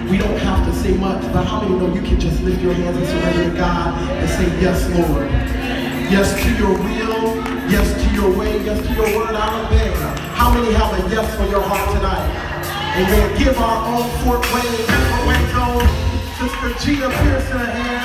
We don't have to say much, but how many know you can just lift your hands and surrender to God and say, yes, Lord. Yes to your will, yes to your way, yes to your word, I'll obey. How many have a yes for your heart tonight? Amen. Give our own Fort Wayne zone, Sister Gina Pearson a hand.